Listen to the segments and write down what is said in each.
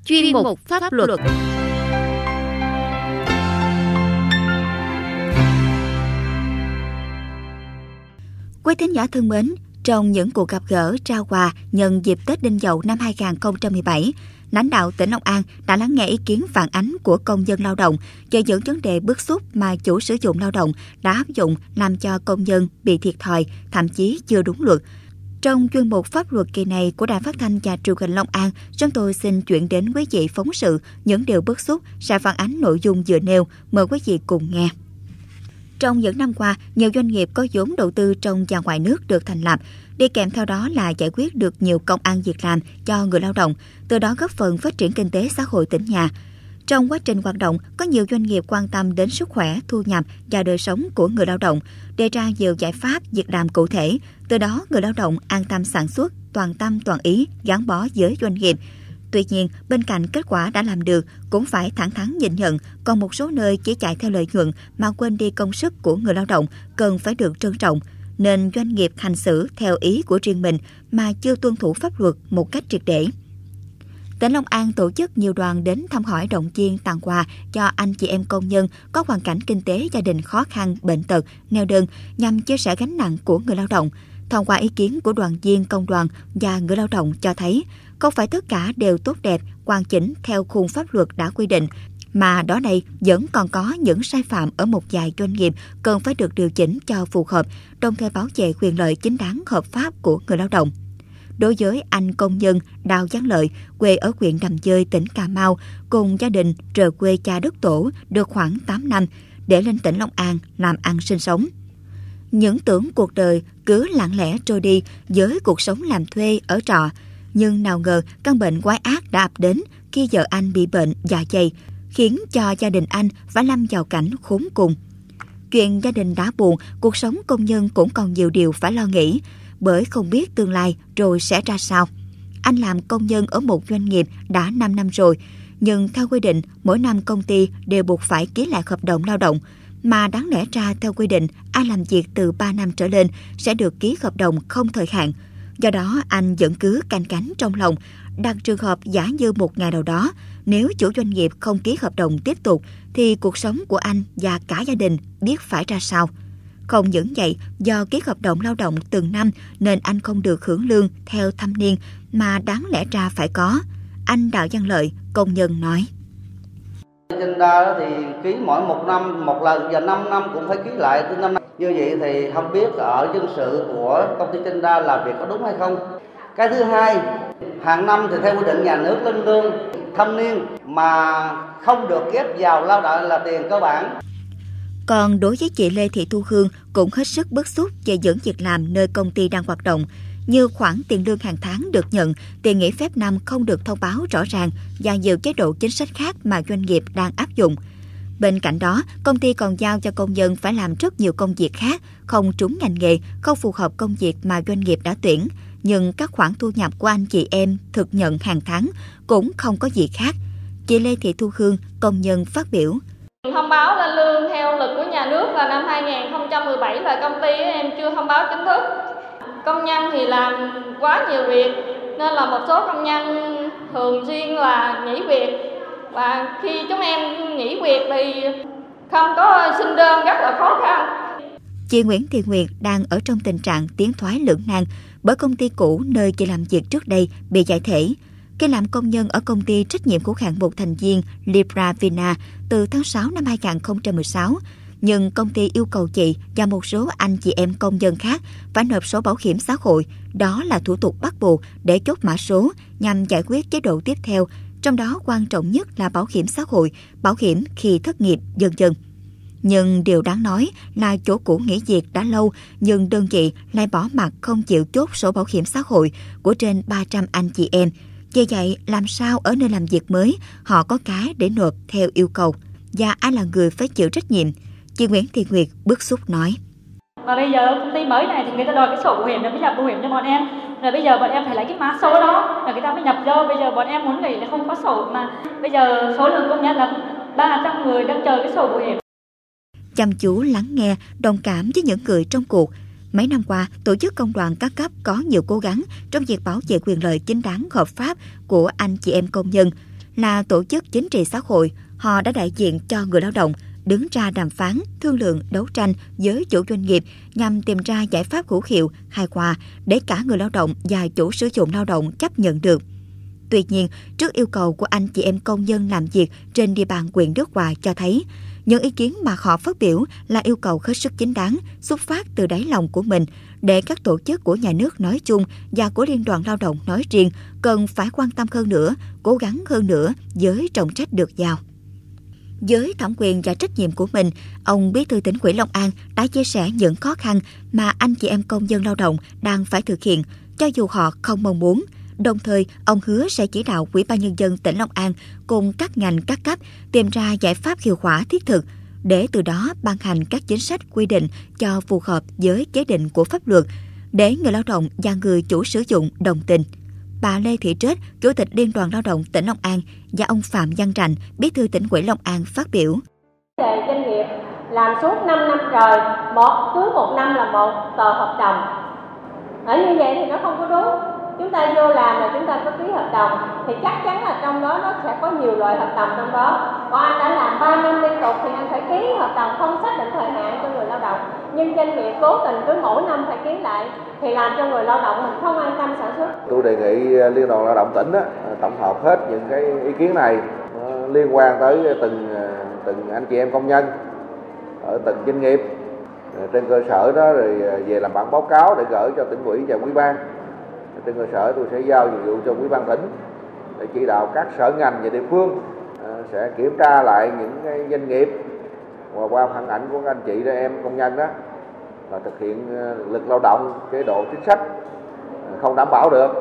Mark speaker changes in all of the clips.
Speaker 1: chuyên mục pháp luật. Quý thính giả thân mến, trong những cuộc gặp gỡ trao quà nhân dịp Tết Đinh Dậu năm 2017, lãnh đạo tỉnh Long An đã lắng nghe ý kiến phản ánh của công dân lao động về những vấn đề bức xúc mà chủ sử dụng lao động đã áp dụng làm cho công nhân bị thiệt thòi, thậm chí chưa đúng luật. Trong chuyên mục pháp luật kỳ này của Đài Phát thanh và Truyền hình Long An, chúng tôi xin chuyển đến quý vị phóng sự những điều bức xúc sẽ phản ánh nội dung vừa nêu. Mời quý vị cùng nghe. Trong những năm qua, nhiều doanh nghiệp có vốn đầu tư trong và ngoài nước được thành lập, đi kèm theo đó là giải quyết được nhiều công ăn việc làm cho người lao động, từ đó góp phần phát triển kinh tế xã hội tỉnh nhà. Trong quá trình hoạt động, có nhiều doanh nghiệp quan tâm đến sức khỏe, thu nhập và đời sống của người lao động, đề ra nhiều giải pháp, việc làm cụ thể, từ đó người lao động an tâm sản xuất, toàn tâm toàn ý, gắn bó với doanh nghiệp. Tuy nhiên, bên cạnh kết quả đã làm được, cũng phải thẳng thắn nhìn nhận, còn một số nơi chỉ chạy theo lợi nhuận mà quên đi công sức của người lao động cần phải được trân trọng, nên doanh nghiệp hành xử theo ý của riêng mình mà chưa tuân thủ pháp luật một cách triệt để. Tỉnh Long An tổ chức nhiều đoàn đến thăm hỏi, động viên, tặng quà cho anh chị em công nhân có hoàn cảnh kinh tế gia đình khó khăn, bệnh tật, neo đơn nhằm chia sẻ gánh nặng của người lao động. Thông qua ý kiến của đoàn viên công đoàn và người lao động cho thấy, không phải tất cả đều tốt đẹp, hoàn chỉnh theo khung pháp luật đã quy định, mà đó đây vẫn còn có những sai phạm ở một vài doanh nghiệp cần phải được điều chỉnh cho phù hợp, đồng thời bảo vệ quyền lợi chính đáng hợp pháp của người lao động. Đối với anh công nhân Đào Giang Lợi, quê ở huyện Đầm Dơi, tỉnh Cà Mau, cùng gia đình rời quê cha đất tổ được khoảng 8 năm để lên tỉnh Long An làm ăn sinh sống. Những tưởng cuộc đời cứ lặng lẽ trôi đi với cuộc sống làm thuê ở trọ, nhưng nào ngờ căn bệnh quái ác đã ập đến khi vợ anh bị bệnh dạ dày, khiến cho gia đình anh phải lâm vào cảnh khốn cùng. Chuyện gia đình đã buồn, cuộc sống công nhân cũng còn nhiều điều phải lo nghĩ, bởi không biết tương lai rồi sẽ ra sao. Anh làm công nhân ở một doanh nghiệp đã 5 năm rồi, nhưng theo quy định mỗi năm công ty đều buộc phải ký lại hợp đồng lao động, mà đáng lẽ ra theo quy định ai làm việc từ 3 năm trở lên sẽ được ký hợp đồng không thời hạn. Do đó anh vẫn cứ canh cánh trong lòng, đặt trường hợp giả như một ngày nào đó, nếu chủ doanh nghiệp không ký hợp đồng tiếp tục thì cuộc sống của anh và cả gia đình biết phải ra sao. Không những vậy, do ký hợp đồng lao động từng năm nên anh không được hưởng lương theo thâm niên mà đáng lẽ ra phải có. Anh Đào Giang Lợi, công nhân nói.
Speaker 2: Trên đa thì ký mỗi 1 năm một lần, và 5 năm cũng phải ký lại từ 5 năm. Như vậy thì không biết ở dân sự của công ty Trên Đa làm việc có đúng hay không. Cái thứ hai, hàng năm thì theo quy định nhà nước lên lương thâm niên mà không được ghép vào lao động là tiền cơ bản.
Speaker 1: Còn đối với chị Lê Thị Thu Hương cũng hết sức bức xúc về những việc làm nơi công ty đang hoạt động, như khoản tiền lương hàng tháng được nhận, tiền nghỉ phép năm không được thông báo rõ ràng và nhiều chế độ chính sách khác mà doanh nghiệp đang áp dụng. Bên cạnh đó, công ty còn giao cho công nhân phải làm rất nhiều công việc khác, không trúng ngành nghề, không phù hợp công việc mà doanh nghiệp đã tuyển. Nhưng các khoản thu nhập của anh chị em thực nhận hàng tháng cũng không có gì khác. Chị Lê Thị Thu Hương, công nhân phát biểu.
Speaker 3: Thông báo lên lương theo luật của nhà nước là năm 2017 là công ty em chưa thông báo chính thức. Công nhân thì làm quá nhiều việc nên là một số công nhân thường xuyên là nghỉ việc. Và khi chúng em nghỉ việc thì không có xin đơn, rất là khó khăn.
Speaker 1: Chị Nguyễn Thị Nguyệt đang ở trong tình trạng tiến thoái lưỡng nan bởi công ty cũ nơi chị làm việc trước đây bị giải thể. Khi làm công nhân ở công ty trách nhiệm hữu hạn một thành viên Libra Vina từ tháng 6 năm 2016, nhưng công ty yêu cầu chị và một số anh chị em công nhân khác phải nộp sổ bảo hiểm xã hội. Đó là thủ tục bắt buộc để chốt mã số nhằm giải quyết chế độ tiếp theo, trong đó quan trọng nhất là bảo hiểm xã hội, bảo hiểm khi thất nghiệp, v.v. Nhưng điều đáng nói là chỗ cũ nghỉ việc đã lâu, nhưng đơn vị lại bỏ mặc không chịu chốt sổ bảo hiểm xã hội của trên 300 anh chị em. Vì vậy, làm sao ở nơi làm việc mới họ có cái để nộp theo yêu cầu? Và ai là người phải chịu trách nhiệm? Chị Nguyễn Thị Nguyệt bức xúc nói.
Speaker 4: Và bây giờ công ty mới này thì người ta đòi cái sổ bảo hiểm để mới nhập bảo hiểm cho bọn em. Rồi bây giờ bọn em phải lấy cái mã số đó rồi người ta mới nhập vô. Bây giờ bọn em muốn nghỉ là không có sổ, mà bây giờ số lượng công nhân là 300 người đang chờ cái sổ bảo hiểm.
Speaker 1: Chăm chú lắng nghe, đồng cảm với những người trong cuộc. Mấy năm qua, tổ chức công đoàn các cấp có nhiều cố gắng trong việc bảo vệ quyền lợi chính đáng hợp pháp của anh chị em công nhân. là tổ chức chính trị xã hội, họ đã đại diện cho người lao động, đứng ra đàm phán, thương lượng, đấu tranh với chủ doanh nghiệp nhằm tìm ra giải pháp hữu hiệu, hài hòa để cả người lao động và chủ sử dụng lao động chấp nhận được. Tuy nhiên, trước yêu cầu của anh chị em công nhân làm việc trên địa bàn huyện Đức Hòa cho thấy, những ý kiến mà họ phát biểu là yêu cầu hết sức chính đáng, xuất phát từ đáy lòng của mình, để các tổ chức của nhà nước nói chung và của Liên đoàn Lao động nói riêng cần phải quan tâm hơn nữa, cố gắng hơn nữa với trọng trách được giao. Với thẩm quyền và trách nhiệm của mình, ông Bí thư Tỉnh ủy Long An đã chia sẻ những khó khăn mà anh chị em công nhân lao động đang phải thực hiện, cho dù họ không mong muốn. Đồng thời, ông hứa sẽ chỉ đạo Ủy ban Nhân dân tỉnh Long An cùng các ngành các cấp tìm ra giải pháp hiệu quả thiết thực, để từ đó ban hành các chính sách quy định cho phù hợp với chế định của pháp luật, để người lao động và người chủ sử dụng đồng tình. Bà Lê Thị Trết, Chủ tịch Liên đoàn Lao động tỉnh Long An và ông Phạm Văn Rạnh, Bí thư Tỉnh ủy Long An phát biểu.
Speaker 5: Về doanh nghiệp làm suốt 5 năm trời, cứ một năm là một tờ hợp đồng. Ở như vậy thì nó không có đúng. Chúng ta vô làm là chúng ta có ký hợp đồng, thì chắc chắn là trong đó nó sẽ có nhiều loại hợp đồng trong đó. Còn anh đã làm 3 năm liên tục thì anh phải ký hợp đồng không xác định thời hạn cho người lao động. Nhưng doanh nghiệp cố tình cứ mỗi năm phải ký lại thì làm cho người lao động mình không an tâm sản xuất.
Speaker 6: Tôi đề nghị Liên đoàn Lao động tỉnh tổng hợp hết những cái ý kiến này liên quan tới từng anh chị em công nhân ở từng doanh nghiệp. Trên cơ sở đó rồi về làm bản báo cáo để gửi cho Tỉnh ủy và Ủy ban. Trên cơ sở tôi sẽ giao nhiệm vụ cho Ủy ban tỉnh để chỉ đạo các sở ngành và địa phương sẽ kiểm tra lại những cái doanh nghiệp và qua phản ảnh của các anh chị và em công nhân đó là thực hiện lực lao động, chế độ chính sách không đảm bảo được,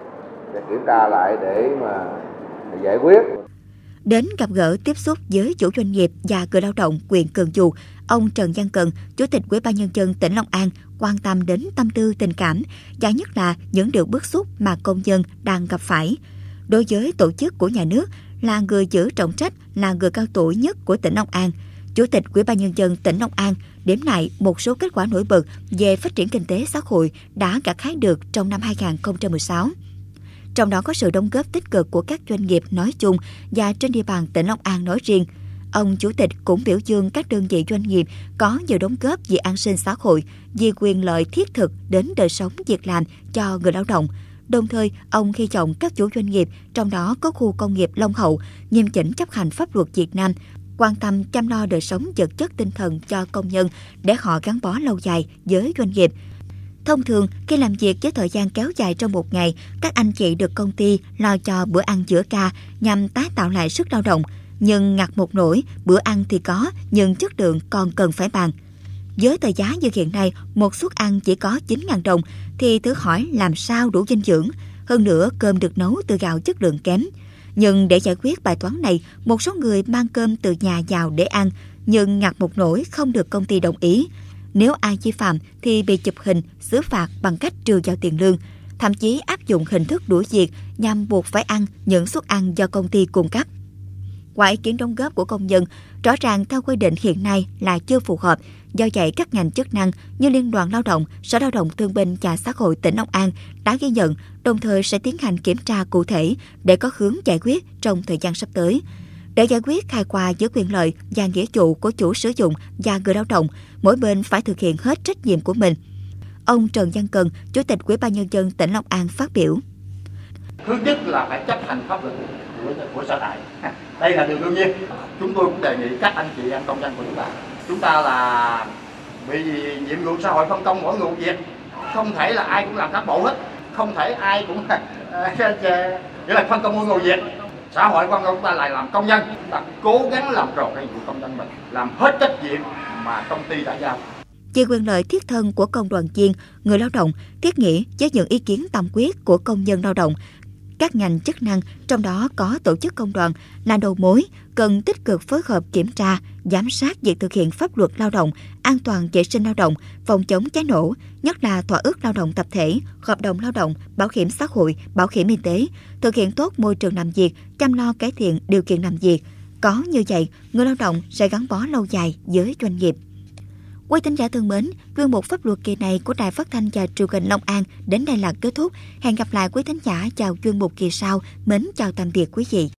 Speaker 6: sẽ kiểm tra lại để mà giải quyết.
Speaker 1: Đến gặp gỡ tiếp xúc với chủ doanh nghiệp và người lao động huyện Cần Giờ, ông Trần Văn Cần, Chủ tịch Ủy ban Nhân dân tỉnh Long An quan tâm đến tâm tư tình cảm và nhất là những điều bức xúc mà công nhân đang gặp phải. Đối với tổ chức của nhà nước, là người giữ trọng trách, là người cao tuổi nhất của tỉnh Long An, Chủ tịch Ủy ban Nhân dân tỉnh Long An điểm lại một số kết quả nổi bật về phát triển kinh tế xã hội đã gặt hái được trong năm 2016. Trong đó có sự đóng góp tích cực của các doanh nghiệp nói chung và trên địa bàn tỉnh Long An nói riêng. Ông Chủ tịch cũng biểu dương các đơn vị doanh nghiệp có nhiều đóng góp vì an sinh xã hội, vì quyền lợi thiết thực đến đời sống việc làm cho người lao động. Đồng thời, ông hy vọng các chủ doanh nghiệp, trong đó có khu công nghiệp Long Hậu, nghiêm chỉnh chấp hành pháp luật Việt Nam, quan tâm chăm lo đời sống vật chất tinh thần cho công nhân để họ gắn bó lâu dài với doanh nghiệp. Thông thường, khi làm việc với thời gian kéo dài trong một ngày, các anh chị được công ty lo cho bữa ăn giữa ca nhằm tái tạo lại sức lao động. Nhưng ngặt một nỗi, bữa ăn thì có, nhưng chất lượng còn cần phải bàn. Với thời giá như hiện nay, một suất ăn chỉ có 9.000 đồng, thì thử hỏi làm sao đủ dinh dưỡng. Hơn nữa, cơm được nấu từ gạo chất lượng kém. Nhưng để giải quyết bài toán này, một số người mang cơm từ nhà vào để ăn, nhưng ngặt một nỗi không được công ty đồng ý. Nếu ai vi phạm thì bị chụp hình, xử phạt bằng cách trừ vào tiền lương, thậm chí áp dụng hình thức đuổi việc nhằm buộc phải ăn những suất ăn do công ty cung cấp. Qua ý kiến đóng góp của công nhân, rõ ràng theo quy định hiện nay là chưa phù hợp. Do vậy, các ngành chức năng như Liên đoàn Lao động, Sở Lao động Thương binh và Xã hội tỉnh Long An đã ghi nhận, đồng thời sẽ tiến hành kiểm tra cụ thể để có hướng giải quyết trong thời gian sắp tới. Để giải quyết hài hòa giữa quyền lợi và nghĩa vụ của chủ sử dụng và người lao động, mỗi bên phải thực hiện hết trách nhiệm của mình. Ông Trần Văn Cần, Chủ tịch Ủy ban Nhân dân tỉnh Long An phát biểu.
Speaker 7: Thứ nhất là phải chấp hành pháp luật của sở tại. Đây là điều đương nhiên. Chúng tôi cũng đề nghị các anh chị em công nhân của chúng ta là bị nhiệm vụ xã hội phân công mỗi người một việc, không thể là ai cũng làm cán bộ hết, không thể ai cũng nghĩa là phân công mỗi người việc. Xã hội quan công chúng ta lại làm công nhân, chúng ta cố gắng làm tròn cái nhiệm vụ công nhân mình, làm hết trách nhiệm mà công ty đã giao.
Speaker 1: Về quyền lợi thiết thân của công đoàn viên, người lao động, thiết nghĩ với những ý kiến tâm quyết của công nhân lao động, các ngành chức năng, trong đó có tổ chức công đoàn, là đầu mối, cần tích cực phối hợp kiểm tra, giám sát việc thực hiện pháp luật lao động, an toàn vệ sinh lao động, phòng chống cháy nổ, nhất là thỏa ước lao động tập thể, hợp đồng lao động, bảo hiểm xã hội, bảo hiểm y tế, thực hiện tốt môi trường làm việc, chăm lo cải thiện điều kiện làm việc. Có như vậy, người lao động sẽ gắn bó lâu dài với doanh nghiệp. Quý thính giả thân mến, chuyên mục pháp luật kỳ này của Đài Phát thanh và Truyền hình Long An đến đây là kết thúc. Hẹn gặp lại quý thính giả vào chuyên mục kỳ sau. Mến chào tạm biệt quý vị.